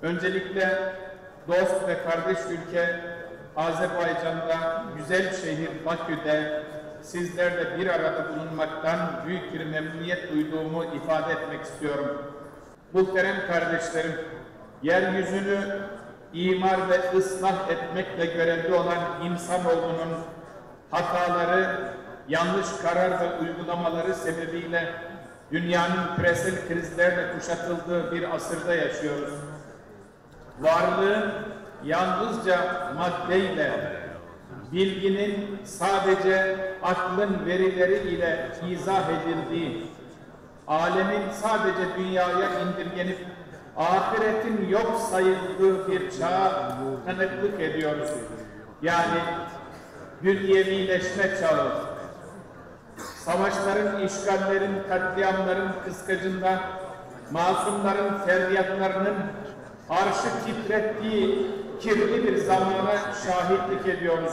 Öncelikle dost ve kardeş ülke Azerbaycan'da, güzel şehir Bakü'de sizlerle bir arada bulunmaktan büyük bir memnuniyet duyduğumu ifade etmek istiyorum. Muhterem kardeşlerim, yeryüzünü imar ve ıslah etmekle görevli olan insanoğlunun hataları, yanlış karar ve uygulamaları sebebiyle dünyanın küresel krizlerle kuşatıldığı bir asırda yaşıyoruz. Varlığın yalnızca maddeyle, bilginin sadece aklın verileri ile izah edildiği, alemin sadece dünyaya indirgenip ahiretin yok sayıldığı bir çağa tanıklık ediyoruz. Yani dünyevileşme çağı. Savaşların, işgallerin, katliamların kıskacında masumların feryatlarının arşı titrettiği kirli bir zamana şahitlik ediyoruz.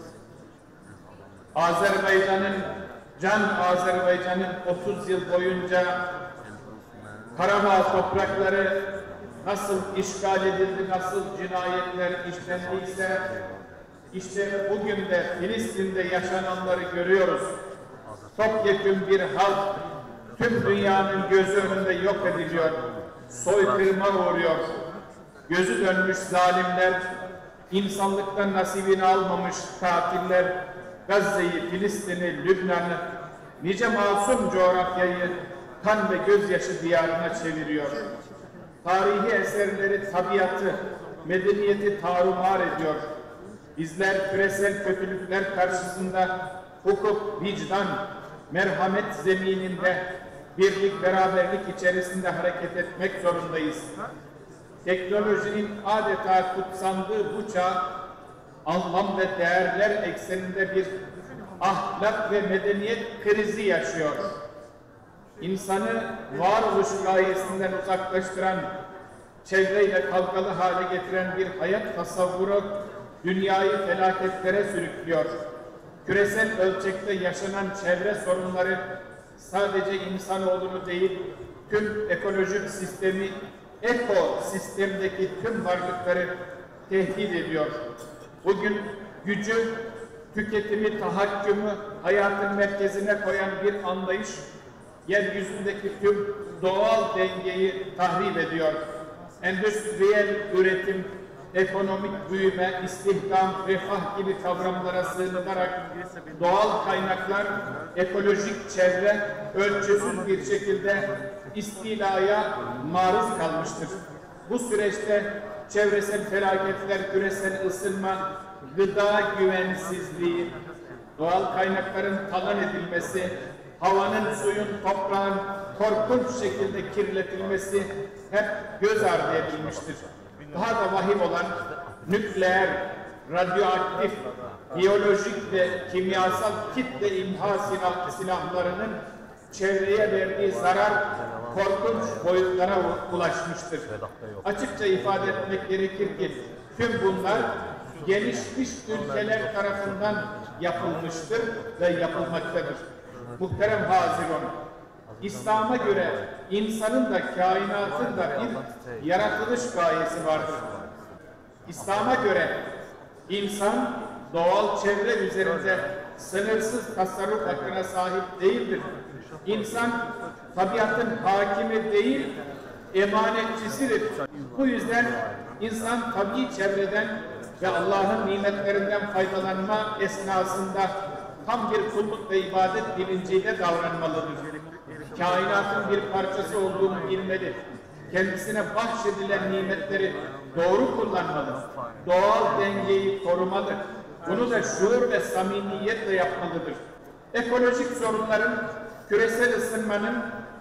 Azerbaycan'ın 30 yıl boyunca Karabağ toprakları nasıl işgal edildi, nasıl cinayetler işlendiyse, işte bugün de Filistin'de yaşananları görüyoruz. Topyekün bir halk tüm dünyanın gözü önünde yok ediliyor, soykırıma uğruyor. Gözü dönmüş zalimler, insanlıktan nasibini almamış katiller, Gazze'yi, Filistin'i, Lübnan'ı, nice masum coğrafyayı kan ve gözyaşı diyarına çeviriyor. Tarihi eserleri, tabiatı, medeniyeti tarumar ediyor. Bizler küresel kötülükler karşısında hukuk, vicdan, merhamet zemininde birlik, beraberlik içerisinde hareket etmek zorundayız. Teknolojinin adeta kutsandığı bu çağ, anlam ve değerler ekseninde bir ahlak ve medeniyet krizi yaşıyor. İnsanı varoluş gayesinden uzaklaştıran, çevreyle kavgalı hale getiren bir hayat tasavvuru dünyayı felaketlere sürüklüyor. Küresel ölçekte yaşanan çevre sorunları sadece insanoğlunu değil, tüm ekolojik sistemi, ekosistemdeki tüm varlıkları tehdit ediyor. Bugün gücü, tüketimi, tahakkümü hayatın merkezine koyan bir anlayış, yeryüzündeki tüm doğal dengeyi tahrip ediyor. Endüstriyel üretim, ekonomik büyüme, istihdam, refah gibi kavramlara sığınarak doğal kaynaklar, ekolojik çevre ölçüsüz bir şekilde istilaya maruz kalmıştır. Bu süreçte çevresel felaketler, küresel ısınma, gıda güvensizliği, doğal kaynakların talan edilmesi, havanın, suyun, toprağın korkunç şekilde kirletilmesi hep göz ardı edilmiştir. Daha da vahim olan nükleer, radyoaktif, biyolojik ve kimyasal kitle imha silahlarının çevreye verdiği zarar korkunç boyutlara ulaşmıştır. Açıkça ifade etmek gerekir ki tüm bunlar gelişmiş ülkeler tarafından yapılmıştır ve yapılmaktadır. Muhterem Hazirun, İslam'a göre insanın da kainatın da bir yaratılış gayesi vardır. İslam'a göre insan doğal çevre üzerinde sınırsız tasarruf hakkına sahip değildir. İnsan tabiatın hakimi değil, emanetçisidir. Bu yüzden insan tabii çevreden ve Allah'ın nimetlerinden faydalanma esnasında tam bir kulluk ve ibadet bilinciyle davranmalıdır. Kainatın bir parçası olduğunu bilmeli. Kendisine bahşedilen nimetleri doğru kullanmalı. Doğal dengeyi korumalı. Bunu da şuur ve samimiyetle yapmalıdır. Ekolojik sorunların, küresel ısınmanın,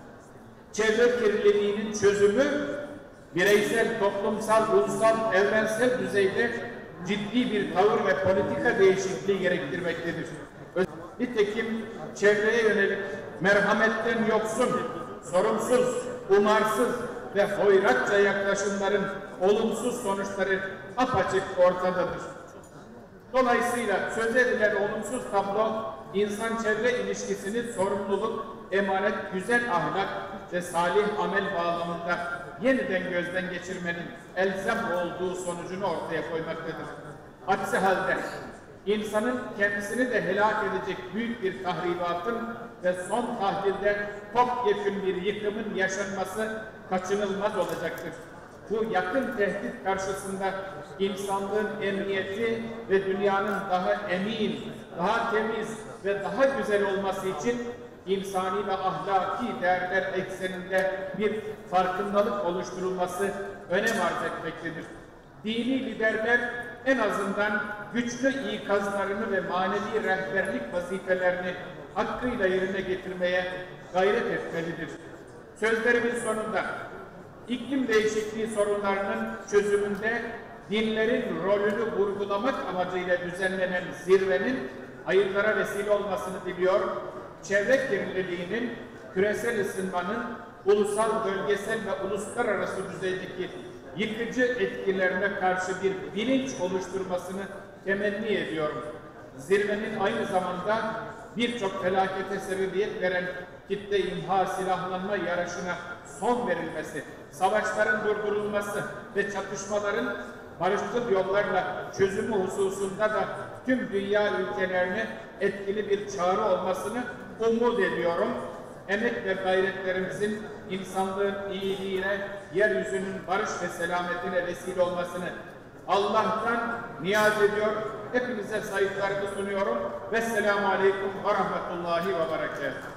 çevre kirliliğinin çözümü bireysel, toplumsal, ulusal, evrensel düzeyde ciddi bir tavır ve politika değişikliği gerektirmektedir. Nitekim çevreye yönelik merhametten yoksun, sorumsuz, umarsız ve hoyratça yaklaşımların olumsuz sonuçları apaçık ortadadır. Dolayısıyla söz edilen olumsuz tablo, insan-çevre ilişkisini sorumluluk, emanet, güzel ahlak, ve salih amel bağlamında yeniden gözden geçirmenin elzem olduğu sonucunu ortaya koymaktadır. Aksi halde insanın kendisini de helak edecek büyük bir tahribatın ve son tahlilde topyekün bir yıkımın yaşanması kaçınılmaz olacaktır. Bu yakın tehdit karşısında insanlığın emniyeti ve dünyanın daha emin, daha temiz ve daha güzel olması için insani ve ahlaki değerler ekseninde bir farkındalık oluşturulması önem arz etmektedir. Dini liderler en azından güçlü ikazlarını ve manevi rehberlik vazifelerini hakkıyla yerine getirmeye gayret etmelidir. Sözlerimin sonunda iklim değişikliği sorunlarının çözümünde dinlerin rolünü vurgulamak amacıyla düzenlenen zirvenin hayırlara vesile olmasını diliyor. Çevre kirliliğinin, küresel ısınmanın ulusal, bölgesel ve uluslararası düzeydeki yıkıcı etkilerine karşı bir bilinç oluşturmasını temenni ediyorum. Zirvenin aynı zamanda birçok felakete sebebiyet veren kitle imha silahlanma yarışına son verilmesi, savaşların durdurulması ve çatışmaların barışçıl yollarla çözümü hususunda da tüm dünya ülkelerine etkili bir çağrı olmasını umut ediyorum. Emek ve gayretlerimizin insanlığın iyiliğine, yeryüzünün barış ve selametine vesile olmasını Allah'tan niyaz ediyor. Hepinize saygılarımı sunuyorum. Vesselamu Aleyküm ve Rahmetullahi ve Berekatuhu.